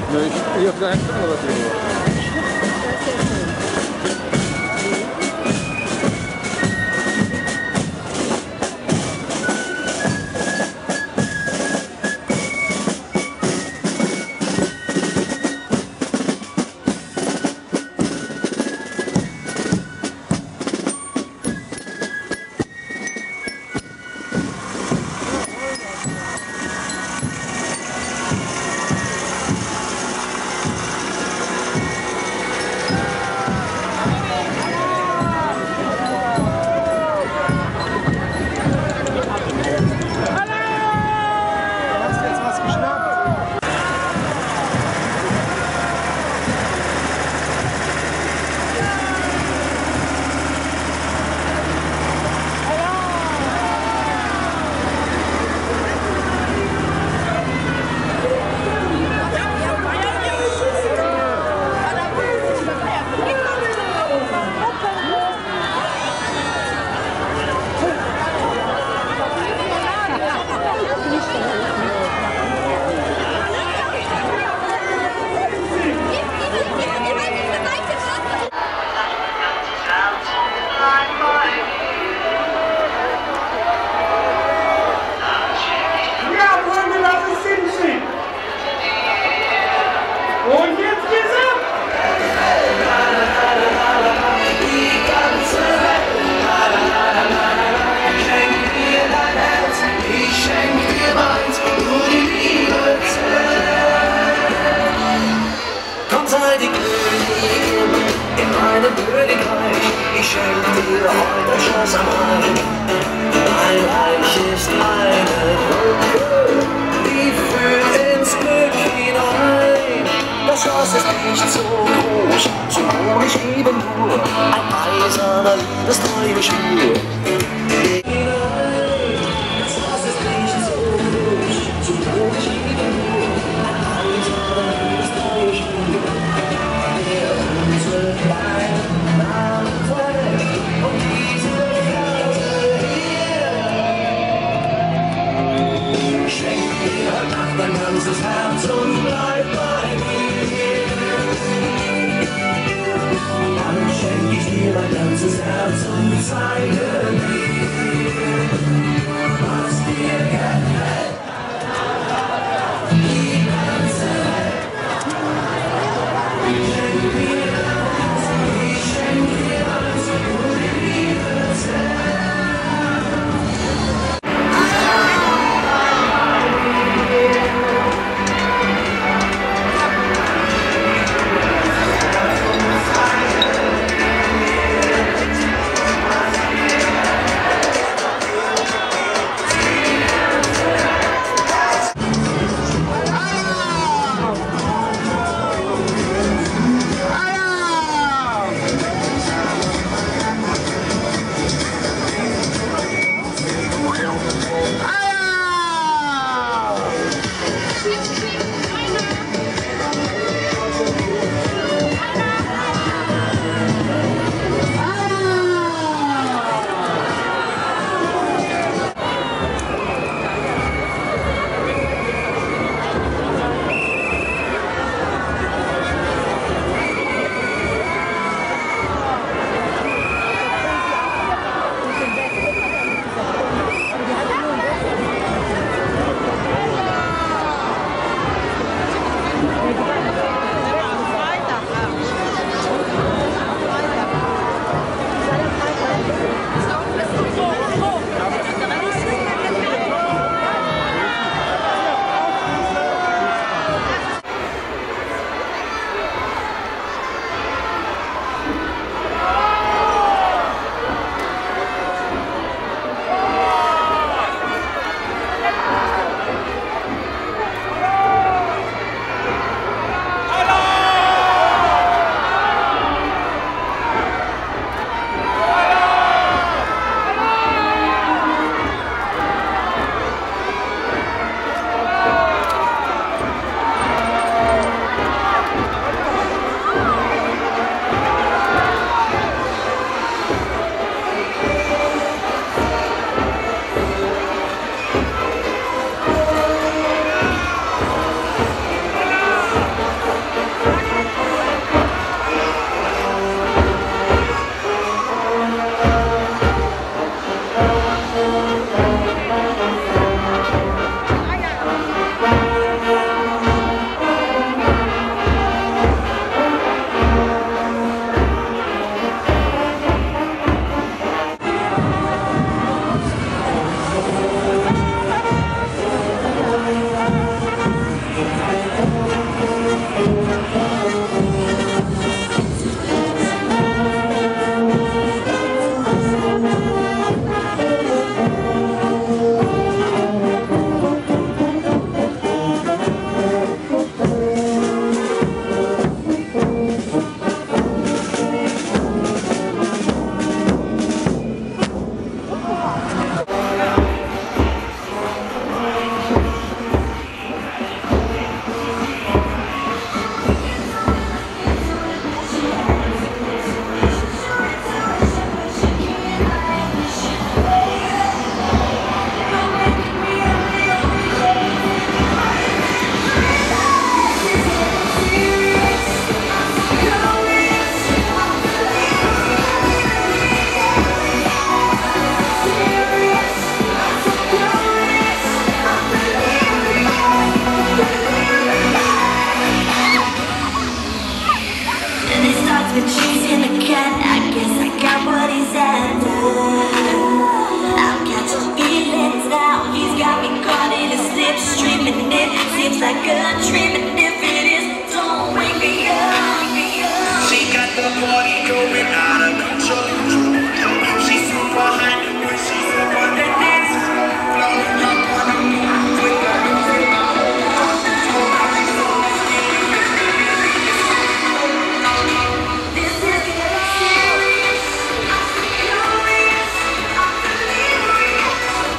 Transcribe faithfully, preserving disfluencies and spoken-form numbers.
Ja, ich, ich habe da einen oder was. Und jetzt geht's ab! Die ganze Welt. Schenk mir dein Herz, ich schenk dir meins, nur die Liebe zählt. Komm, sei die Königin in meinem Königreich. Ich schenk dir heute ein Schloss am Rhein. Mein Reich ist eine Brücke, die führt ins Glück hinein. Das Schloss ist nicht so groß, so wohne ich eben nur, ein eiserner Liebestreue schwur. Das Schloss ist nicht so groß, so wohne ich eben nur, ein eiserner Liebestreue schwur. Der unsere kleinen Namen trägt und diese Karte hier. Schenk mir heute Nacht dein ganzes Herz und bleib bei mir. Dann schenk ich dir mein ganzes Herz und zeige dir, was dir gefällt. Die ganze Welt. Ich schenk dir alles, ich schenk dir alles, nur die Liebe zählt. Thank